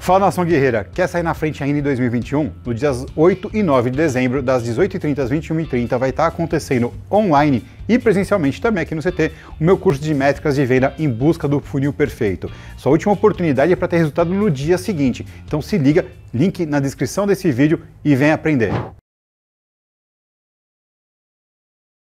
Fala, nação guerreira, quer sair na frente ainda em 2021? No dias 8 e 9 de dezembro, das 18h30 às 21h30, vai estar acontecendo online e presencialmente também aqui no CT, o meu curso de métricas de venda em busca do funil perfeito. Sua última oportunidade é para ter resultado no dia seguinte, então se liga, link na descrição desse vídeo e vem aprender.